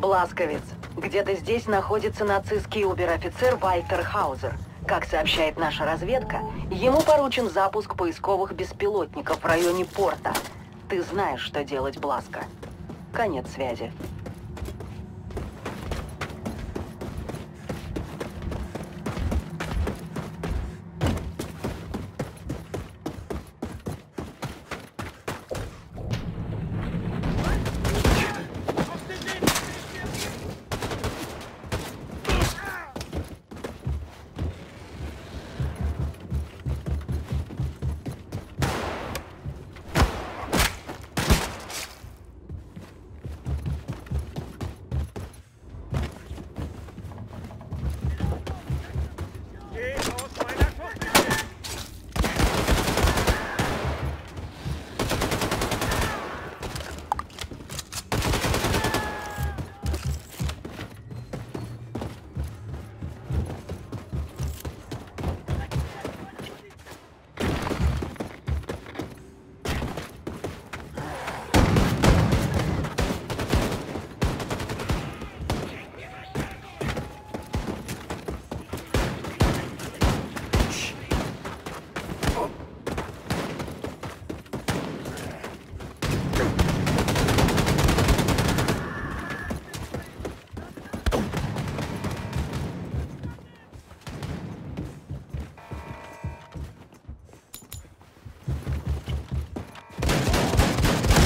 Бласковец, где-то здесь находится нацистский обер-офицер Вальтер Хаузер. Как сообщает наша разведка, ему поручен запуск поисковых беспилотников в районе порта. Ты знаешь, что делать, Бласко. Конец связи.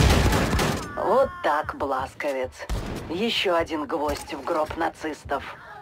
Вот так, Бласковец. Еще один гвоздь в гроб нацистов.